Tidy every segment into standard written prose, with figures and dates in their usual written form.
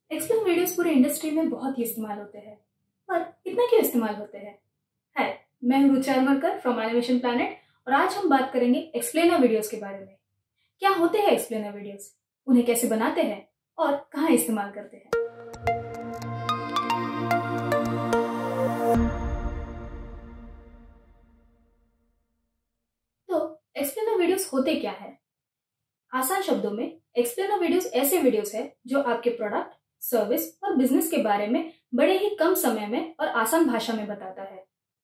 Explain videos पूरे industry में बहुत ही इस्तेमाल होते हैं, पर इतना क्यों इस्तेमाल होते हैं? हाय, मैं हूं Ruchi Amarkar from Animation Planet और आज हम बात करेंगे एक्सप्लेनर वीडियोस के बारे में। क्या होते हैं एक्सप्लेनर वीडियोस, उन्हें कैसे बनाते हैं और कहाँ इस्तेमाल करते हैं। तो एक्सप्लेनर वीडियोस होते क्या है? आसान शब्दों में एक्सप्लेनर वीडियोस ऐसे वीडियोस है जो आपके प्रोडक्ट, सर्विस और बिजनेस के बारे में बड़े ही कम समय में और आसान भाषा में बताता है।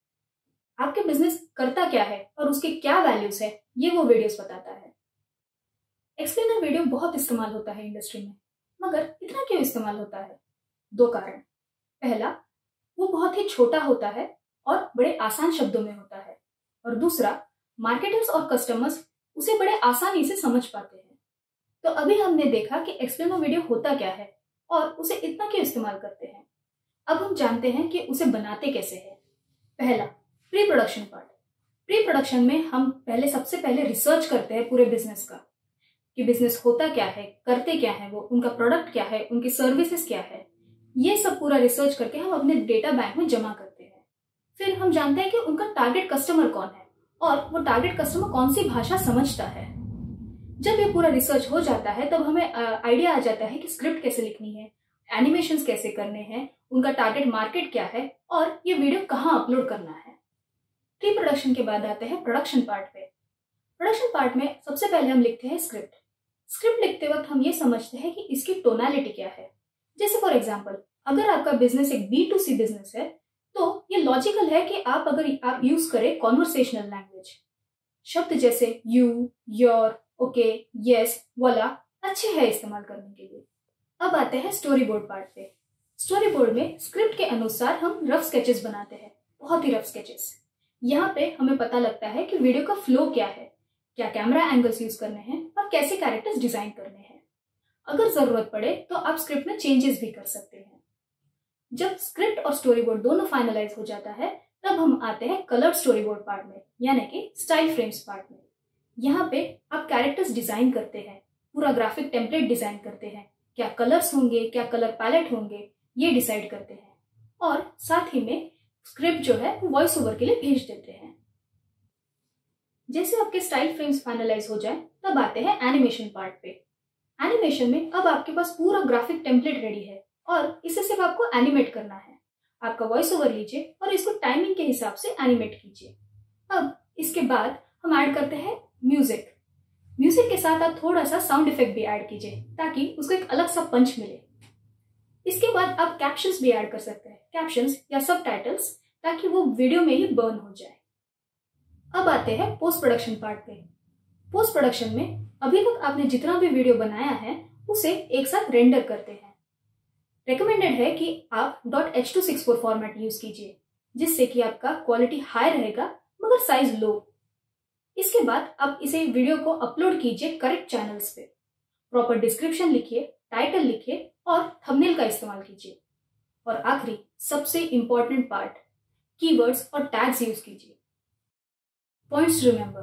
आपके बिजनेस करता क्या है और उसके क्या वैल्यूज है, ये वो वीडियोस बताता है। एक्सप्लेनर वीडियो बहुत इस्तेमाल होता है इंडस्ट्री में, मगर इतना क्यों इस्तेमाल होता है? दो कारण। पहला, वो बहुत ही छोटा होता है और बड़े आसान शब्दों में होता है, और दूसरा, मार्केटर्स और कस्टमर्स उसे बड़े आसानी से समझ पाते हैं। तो अभी हमने देखा कि एक्सप्लेनर वीडियो होता क्या है और उसे इतना क्यों इस्तेमाल करते हैं। अब हम जानते हैं कि उसे बनाते कैसे हैं। पहला, pre production part. Pre production में हम सबसे पहले रिसर्च करते हैं पूरे बिजनेस का, कि बिजनेस होता क्या है, करते क्या है वो, उनका प्रोडक्ट क्या है, उनकी सर्विसेज क्या है। ये सब पूरा रिसर्च करके हम अपने डेटा बैंक में जमा करते हैं। फिर हम जानते हैं कि उनका टारगेट कस्टमर कौन है और वो टारगेट कस्टमर कौन सी भाषा समझता है। जब ये पूरा रिसर्च हो जाता है तब हमें आइडिया आ जाता है कि स्क्रिप्ट कैसे लिखनी है, एनिमेशंस कैसे करने हैं, उनका टारगेट मार्केट क्या है और ये वीडियो कहाँ अपलोड करना है। प्री प्रोडक्शन के बाद आते हैं प्रोडक्शन पार्ट पे। प्रोडक्शन पार्ट में सबसे पहले हम लिखते हैं स्क्रिप्ट। स्क्रिप्ट लिखते वक्त हम ये समझते हैं कि इसकी टोनालिटी क्या है। जैसे फॉर एग्जाम्पल, अगर आपका बिजनेस एक B2C बिजनेस है तो ये लॉजिकल है कि आप यूज करें कॉन्वर्सेशनल लैंग्वेज। शब्द जैसे यू, योर, ओके, यस, वाला अच्छे हैं इस्तेमाल करने के लिए। अब आते हैं स्टोरी बोर्ड पार्ट पे। स्टोरी बोर्ड में स्क्रिप्ट के अनुसार हम रफ स्केचेस बनाते हैं, बहुत ही रफ स्केचेस। यहाँ पे हमें पता लगता है कि वीडियो का फ्लो क्या है, क्या कैमरा एंगल्स यूज करने हैं और कैसे कैरेक्टर्स डिजाइन करने हैं। अगर जरूरत पड़े तो आप स्क्रिप्ट में चेंजेस भी कर सकते हैं। जब स्क्रिप्ट और स्टोरी बोर्ड दोनों फाइनलाइज हो जाता है तब हम आते हैं कलर स्टोरी बोर्ड पार्ट में, यानी कि स्टाइल फ्रेम्स पार्ट में। यहाँ पे आप कैरेक्टर्स डिजाइन करते हैं, पूरा ग्राफिक टेम्पलेट डिजाइन करते हैं, क्या कलर्स होंगे, क्या कलर पैलेट होंगे, ये डिसाइड करते हैं, और साथ ही में स्क्रिप्ट जो है वो वॉइस ओवर के लिए भेज देते हैं। जैसे आपके स्टाइल फ्रेम्स फाइनलाइज हो जाए तब आते हैं एनिमेशन पार्ट पे। एनिमेशन में अब आपके पास पूरा ग्राफिक टेम्पलेट रेडी है और इसे सिर्फ आपको एनिमेट करना है। आपका वॉइस ओवर लीजिए और इसको टाइमिंग के हिसाब से एनिमेट कीजिए। अब इसके बाद हम ऐड करते हैं म्यूजिक। म्यूजिक के साथ आप थोड़ा सा साउंड इफेक्ट भी ऐड कीजिए ताकि उसको एक अलग सा पंच मिले। इसके बाद आप कैप्शंस भी ऐड कर सकते हैं, कैप्शंस या सबटाइटल्स, ताकि वो वीडियो में ही बर्न हो जाए। अब आते हैं पोस्ट प्रोडक्शन पार्ट पे। पोस्ट प्रोडक्शन में अभी तक आपने जितना भी वीडियो बनाया है उसे एक साथ रेंडर करते हैं। रेकमेंडेड है कि आप .h264 फॉर्मेट यूज कीजिए, जिससे कि आपका क्वालिटी हाई रहेगा मगर साइज लो। इसके बाद आप इसे वीडियो को अपलोड कीजिए करेक्ट चैनल्स पे। प्रॉपर डिस्क्रिप्शन लिखिए, टाइटल लिखिए और थंबनेल का इस्तेमाल कीजिए। और आखिरी सबसे इंपॉर्टेंट पार्ट, कीवर्ड्स और टैग्स यूज कीजिए। Points remember.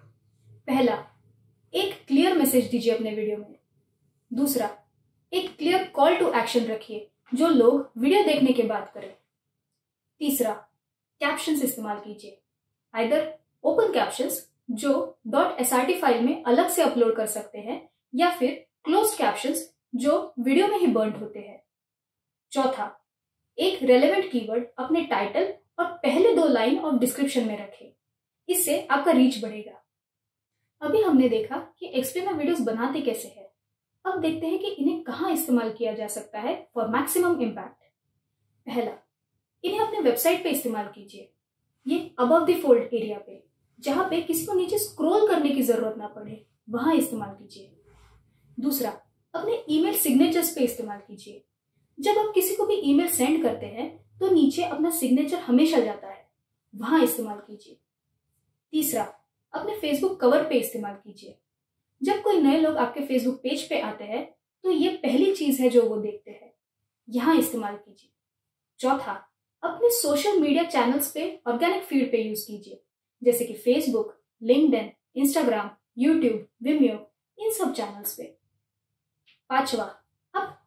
पहला, एक क्लियर मैसेज दीजिए अपने वीडियो में। दूसरा, एक क्लियर कॉल टू एक्शन रखिए जो लोग वीडियो देखने के बाद करें। तीसरा, कैप्शंस इस्तेमाल कीजिए, आइदर ओपन कैप्शंस जो .srt फाइल में अलग से अपलोड कर सकते हैं या फिर क्लोज्ड कैप्शंस जो वीडियो में ही बर्न होते हैं। चौथा, एक रेलेवेंट कीवर्ड अपने टाइटल और पहले 2 लाइन ऑफ डिस्क्रिप्शन में रखें, इससे आपका रीच बढ़ेगा। अभी हमने देखा कि एक्सप्लेनर वीडियोस बनाते कैसे हैं। अब देखते हैं कि इन्हें कहाँ इस्तेमाल किया जा सकता है फॉर मैक्सिमम इम्पैक्ट। पहला, इन्हें अपने वेबसाइट पे इस्तेमाल कीजिए। ये अबव द फोल्ड एरिया पे, जहां पे किसी को नीचे स्क्रॉल करने की जरूरत ना पड़े, वहां इस्तेमाल कीजिए। दूसरा, अपने ईमेल सिग्नेचर्स पे इस्तेमाल कीजिए। जब आप किसी को भी ईमेल सेंड करते हैं तो नीचे अपना सिग्नेचर हमेशा जाता है, वहां इस्तेमाल कीजिए। तीसरा, अपने फेसबुक कवर पे इस्तेमाल कीजिए। जब कोई नए लोग आपके फेसबुक पेज पे आते हैं तो ये पहली चीज है जो वो देखते हैं, यहाँ इस्तेमाल कीजिए। चौथा, अपने सोशल मीडिया चैनल्स पे ऑर्गेनिक फीड पे यूज कीजिए, जैसे कि Facebook, LinkedIn, Instagram, YouTube, Vimeo, इन सब चैनल्स पे। पांचवा, आप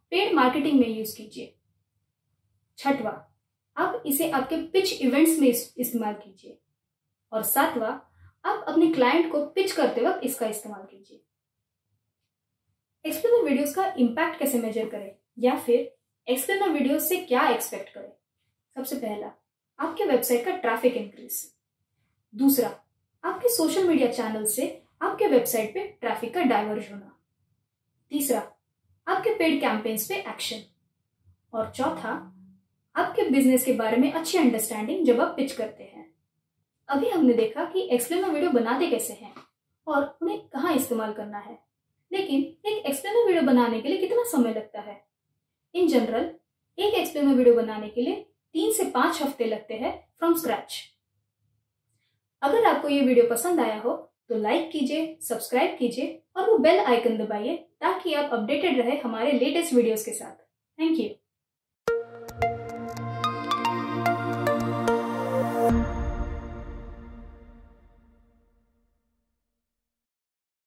पेड मार्केटिंग में यूज कीजिए। छठवां, आप इसे आपके पिच इवेंट्स में इस्तेमाल कीजिए। और सातवां, आप अपने क्लाइंट को पिच करते वक्त इसका इस्तेमाल कीजिए। एक्सप्लेनर वीडियोस का इम्पैक्ट कैसे मेजर करें या फिर एक्सप्लेनर वीडियोस से क्या एक्सपेक्ट करें? सबसे पहला, आपके वेबसाइट का ट्रैफिक इंक्रीज। दूसरा, आपके सोशल मीडिया चैनल से आपके वेबसाइट पे ट्रैफिक का डाइवर्ज होना। तीसरा, आपके पेड कैंपेन्स पे एक्शन। और चौथा, आपके बिजनेस के बारे में अच्छी अंडरस्टैंडिंग जब आप पिच करते हैं। अभी हमने देखा कि एक्सप्लेनर वीडियो बनाते कैसे हैं और उन्हें कहाँ इस्तेमाल करना है, लेकिन एक एक्सप्लेनर वीडियो बनाने के लिए कितना समय लगता है? इन जनरल एक एक्सप्लेनर वीडियो बनाने के लिए 3 से 5 हफ्ते लगते हैं फ्रॉम स्क्रैच। अगर आपको ये वीडियो पसंद आया हो तो लाइक कीजिए, सब्सक्राइब कीजिए और वो बेल आइकन दबाइए ताकि आप अपडेटेड रहे हमारे लेटेस्ट वीडियोस के साथ। Thank you.